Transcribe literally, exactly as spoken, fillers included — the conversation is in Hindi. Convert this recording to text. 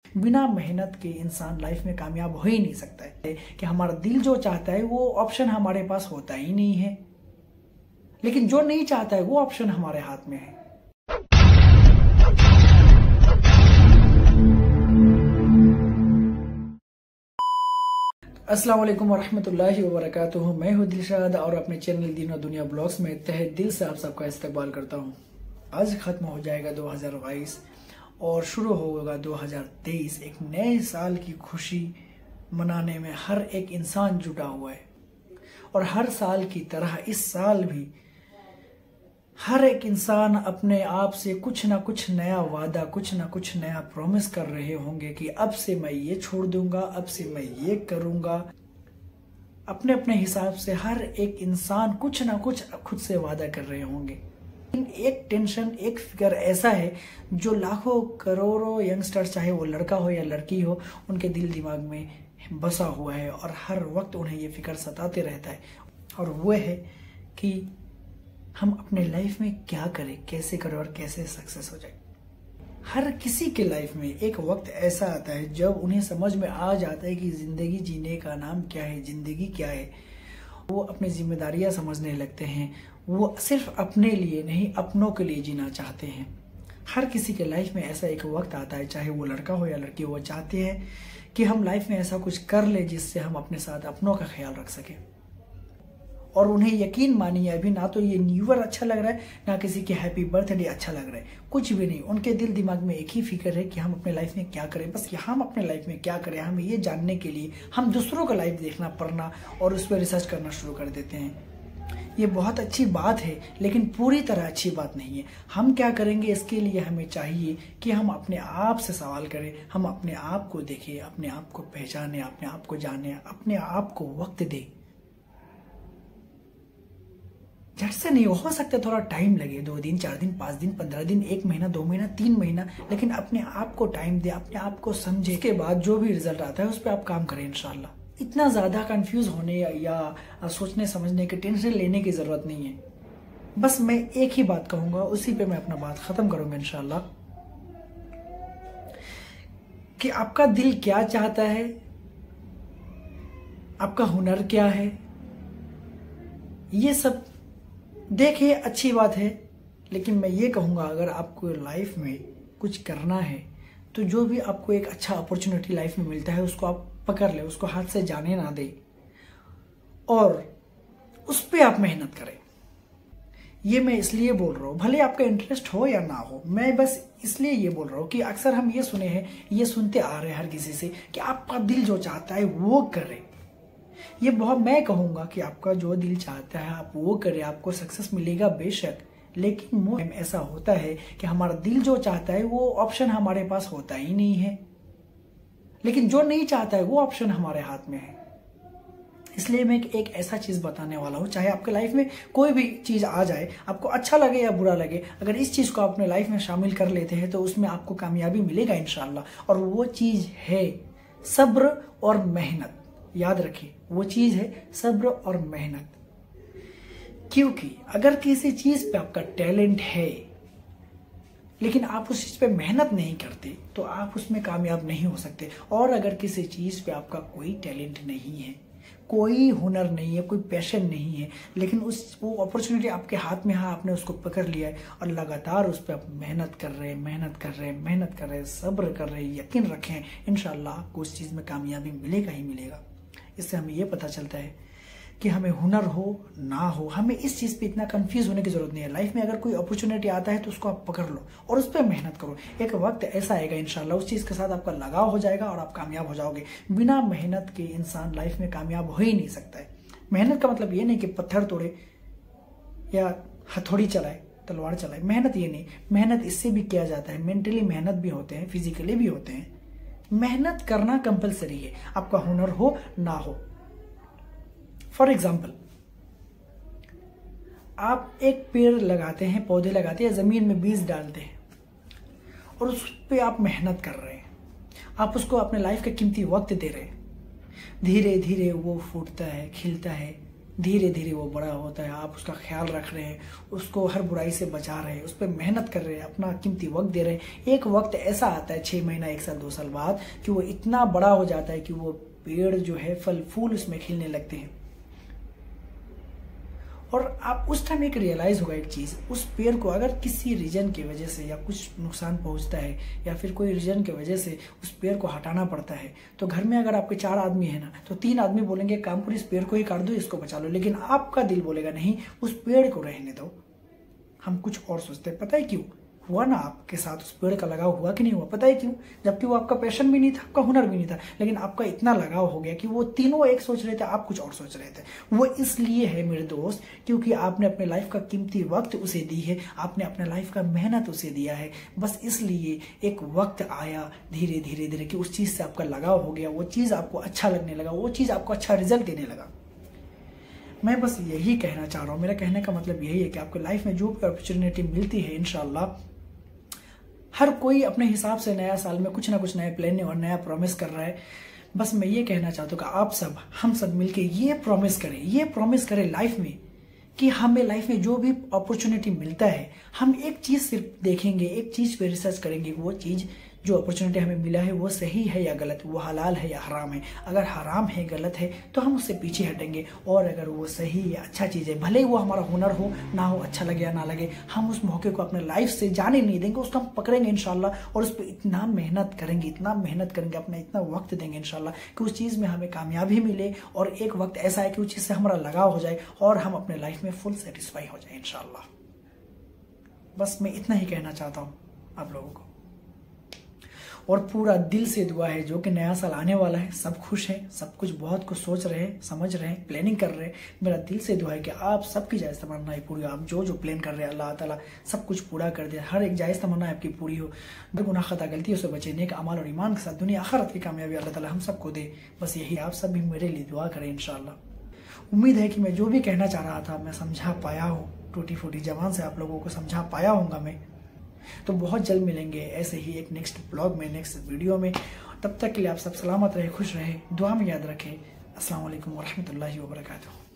बिना मेहनत के इंसान लाइफ में कामयाब हो ही नहीं सकता है। कि हमारा दिल जो चाहता है वो ऑप्शन हमारे पास होता ही नहीं है, लेकिन जो नहीं चाहता है वो ऑप्शन हमारे हाथ में है। अस्सलाम वालेकुम वरहमतुल्लाहि वबरकातुहू। मैं हूं दिलशाद और अपने चैनल दीन और दुनिया ब्लॉग्स में तहे दिल से आप सबका इस्तकबाल करता हूं। आज खत्म हो जाएगा दो हज़ार बाईस और शुरू होगा दो हज़ार तेईस। एक नए साल की खुशी मनाने में हर एक इंसान जुटा हुआ है और हर साल की तरह इस साल भी हर एक इंसान अपने आप से कुछ ना कुछ नया वादा, कुछ ना कुछ नया प्रॉमिस कर रहे होंगे कि अब से मैं ये छोड़ दूंगा, अब से मैं ये करूंगा। अपने अपने हिसाब से हर एक इंसान कुछ ना कुछ खुद से वादा कर रहे होंगे। एक टेंशन, एक फिक्र ऐसा है जो लाखों करोड़ों यंगस्टर्स, चाहे वो लड़का हो या लड़की हो, उनके दिल दिमाग में बसा हुआ है और हर वक्त उन्हें ये फिक्र सताते रहता है। और वो है कि हम अपने लाइफ में क्या करें, कैसे करें और कैसे सक्सेस हो जाए। हर किसी के लाइफ में एक वक्त ऐसा आता है जब उन्हें समझ में आ जाता है कि जिंदगी जीने का नाम क्या है, जिंदगी क्या है। वो अपनी जिम्मेदारियां समझने लगते हैं। वो सिर्फ अपने लिए नहीं, अपनों के लिए जीना चाहते हैं। हर किसी के लाइफ में ऐसा एक वक्त आता है, चाहे वो लड़का हो या लड़की, वो चाहते हैं कि हम लाइफ में ऐसा कुछ कर ले जिससे हम अपने साथ अपनों का ख्याल रख सकें। और उन्हें यकीन मानिए, अभी ना तो ये न्यू ईयर अच्छा लग रहा है, ना किसी की हैप्पी बर्थडे अच्छा लग रहा है, कुछ भी नहीं। उनके दिल दिमाग में एक ही फिक्र है कि हम अपने लाइफ में क्या करें। बस हम अपने लाइफ में क्या करें, हमें ये जानने के लिए हम दूसरों का लाइफ देखना, पढ़ना और उस पर रिसर्च करना शुरू कर देते हैं। ये बहुत अच्छी बात है, लेकिन पूरी तरह अच्छी बात नहीं है। हम क्या करेंगे, इसके लिए हमें चाहिए कि हम अपने आप से सवाल करें, हम अपने आप को देखें, अपने आप को पहचाने, अपने आप को जाने, अपने आप को वक्त दें। झट से नहीं हो सकता, थोड़ा टाइम लगे, दो दिन, चार दिन, पांच दिन, पंद्रह दिन, एक महीना, दो महीना, तीन महीना, लेकिन अपने आप को टाइम दे, अपने आप को समझे। इसके बाद जो भी रिजल्ट आता है उस पर आप काम करें इंशाल्लाह। इतना ज्यादा कंफ्यूज होने या सोचने समझने के टेंशन लेने की जरूरत नहीं है। बस मैं एक ही बात कहूंगा, उसी पे मैं अपना बात खत्म करूंगा इंशाल्लाह, कि आपका दिल क्या चाहता है, आपका हुनर क्या है, ये सब देखिए, अच्छी बात है। लेकिन मैं ये कहूँगा, अगर आपको लाइफ में कुछ करना है तो जो भी आपको एक अच्छा अपॉर्चुनिटी लाइफ में मिलता है उसको आप पकड़ ले, उसको हाथ से जाने ना दे और उस पर आप मेहनत करें। ये मैं इसलिए बोल रहा हूँ, भले आपका इंटरेस्ट हो या ना हो, मैं बस इसलिए ये बोल रहा हूँ कि अक्सर हम ये सुने हैं, ये सुनते आ रहे हैं हर किसी से कि आपका दिल जो चाहता है वो करे। ये बहुत, मैं कहूंगा कि आपका जो दिल चाहता है आप वो करें, आपको सक्सेस मिलेगा बेशक, लेकिन मोह ऐसा होता है कि हमारा दिल जो चाहता है वो ऑप्शन हमारे पास होता ही नहीं है, लेकिन जो नहीं चाहता है वो ऑप्शन हमारे हाथ में है। इसलिए मैं एक ऐसा चीज बताने वाला हूं, चाहे आपके लाइफ में कोई भी चीज आ जाए, आपको अच्छा लगे या बुरा लगे, अगर इस चीज को अपने लाइफ में शामिल कर लेते हैं तो उसमें आपको कामयाबी मिलेगा इंशाल्लाह। और वो चीज है सब्र और मेहनत। याद रखिए, वो चीज है सब्र और मेहनत। क्योंकि अगर किसी चीज पे आपका टैलेंट है लेकिन आप उस चीज पे मेहनत नहीं करते तो आप उसमें कामयाब नहीं हो सकते। और अगर किसी चीज पे आपका कोई टैलेंट नहीं है, कोई हुनर नहीं है, कोई पैशन नहीं है, लेकिन उस वो अपॉर्चुनिटी आपके हाथ में है, आपने उसको पकड़ लिया है और लगातार उस पर आप मेहनत कर रहे हैं, मेहनत कर रहे हैं, मेहनत कर रहे हैं, सब्र कर रहे हैं, यकीन रखें इंशाल्लाह आपको उस चीज में कामयाबी मिलेगा ही मिलेगा। इससे हमें यह पता चलता है कि हमें हुनर हो ना हो, हमें इस चीज पे इतना कंफ्यूज होने की जरूरत नहीं है। लाइफ में अगर कोई अपॉर्चुनिटी आता है तो उसको आप पकड़ लो और उस पर मेहनत करो। एक वक्त ऐसा आएगा इंशाल्लाह उस चीज के साथ आपका लगाव हो जाएगा और आप कामयाब हो जाओगे। बिना मेहनत के इंसान लाइफ में कामयाब हो ही नहीं सकता है। मेहनत का मतलब ये नहीं कि पत्थर तोड़े या हथौड़ी चलाए, तलवार चलाए, मेहनत ये नहीं। मेहनत इससे भी किया जाता है, मेंटली मेहनत भी होते हैं, फिजिकली भी होते हैं। मेहनत करना कंपलसरी है, आपका हुनर हो ना हो। फॉर एग्जाम्पल, आप एक पेड़ लगाते हैं, पौधे लगाते हैं, जमीन में बीज डालते हैं और उस पर आप मेहनत कर रहे हैं, आप उसको अपने लाइफ का कीमती वक्त दे रहे हैं। धीरे धीरे वो फूटता है, खिलता है, धीरे धीरे वो बड़ा होता है, आप उसका ख्याल रख रहे हैं, उसको हर बुराई से बचा रहे हैं, उस पर मेहनत कर रहे हैं, अपना कीमती वक्त दे रहे हैं। एक वक्त ऐसा आता है छः महीना एक साल दो साल बाद कि वो इतना बड़ा हो जाता है कि वो पेड़ जो है फल फूल उसमें खिलने लगते हैं। और आप उस टाइम एक रियलाइज होगा एक चीज, उस पेड़ को अगर किसी रीजन की वजह से या कुछ नुकसान पहुंचता है या फिर कोई रीजन की वजह से उस पेड़ को हटाना पड़ता है, तो घर में अगर आपके चार आदमी है ना, तो तीन आदमी बोलेंगे काम करो, इस पेड़ को ही काट दो, इसको बचा लो। लेकिन आपका दिल बोलेगा नहीं, उस पेड़ को रहने दो, हम कुछ और सोचते हैं। पता है क्यों हुआ ना आपके साथ, उस पेड़ का लगाव हुआ कि नहीं हुआ? पता है क्यों? जबकि वो आपका पैशन भी नहीं था, आपका हुनर भी नहीं था, लेकिन आपका इतना लगाव हो गया कि वो तीनों एक सोच रहे थे, आप कुछ और सोच रहे थे। वो इसलिए है मेरे दोस्त, क्योंकि आपने अपने लाइफ का कीमती वक्त उसे दी है, आपने अपने लाइफ का मेहनत उसे दिया है। बस इसलिए एक वक्त आया धीरे धीरे धीरे कि उस चीज से आपका लगाव हो गया, वो चीज आपको अच्छा लगने लगा, वो चीज आपको अच्छा रिजल्ट देने लगा। मैं बस यही कहना चाह रहा हूँ, मेरा कहने का मतलब यही है कि आपको लाइफ में जो भी अपॉर्चुनिटी मिलती है, इंशाल्लाह हर कोई अपने हिसाब से नया साल में कुछ ना कुछ नए प्लान और नया प्रॉमिस कर रहा है। बस मैं ये कहना चाहता हूँ कि आप सब, हम सब मिलके ये प्रॉमिस करें, ये प्रॉमिस करें लाइफ में कि हमें लाइफ में जो भी अपॉर्चुनिटी मिलता है, हम एक चीज सिर्फ देखेंगे, एक चीज पे रिसर्च करेंगे, वो चीज जो अपॉर्चुनिटी हमें मिला है वो सही है या गलत, वो हलाल है या हराम है। अगर हराम है, गलत है, तो हम उससे पीछे हटेंगे। और अगर वो सही या अच्छा चीज है, भले ही वो हमारा हुनर हो ना हो, अच्छा लगे या ना लगे, हम उस मौके को अपने लाइफ से जाने नहीं देंगे, उसको हम पकड़ेंगे इंशाल्लाह और उस पर इतना मेहनत करेंगे, इतना मेहनत करेंगे, अपना इतना वक्त देंगे इंशाल्लाह कि उस चीज में हमें कामयाबी मिले। और एक वक्त ऐसा है कि उस चीज से हमारा लगाव हो जाए और हम अपने लाइफ में फुल सेटिस्फाई हो जाए इंशाल्लाह। बस मैं इतना ही कहना चाहता हूँ आप लोगों को, और पूरा दिल से दुआ है जो कि नया साल आने वाला है, सब खुश हैं, सब कुछ बहुत कुछ सोच रहे हैं, समझ रहे हैं, प्लानिंग कर रहे हैं। मेरा दिल से दुआ है कि आप सबकी जायज़ तमन्ना पूरी, आप जो जो प्लान कर रहे हैं अल्लाह ताला सब कुछ पूरा कर दे, हर एक जायज़ तमन्ना आपकी पूरी हो, गुनाह खता गलतियों से बचे, नेक अमाल और ईमान के साथ दुनिया आखिरत की कामयाबी अल्लाह ताला हम सबको दे। बस यही, आप सब भी मेरे लिए दुआ करें इंशाल्लाह। उम्मीद है कि मैं जो भी कहना चाह रहा था मैं समझा पाया हूँ, टूटी फूटी जबान से आप लोगों को समझा पाया हूँगा मैं। तो बहुत जल्द मिलेंगे ऐसे ही एक नेक्स्ट ब्लॉग में, नेक्स्ट वीडियो में। तब तक के लिए आप सब सलामत रहे, खुश रहे, दुआ में याद रखें। अस्सलाम वालेकुम वरहमतुल्लाहि वबरकातुहू।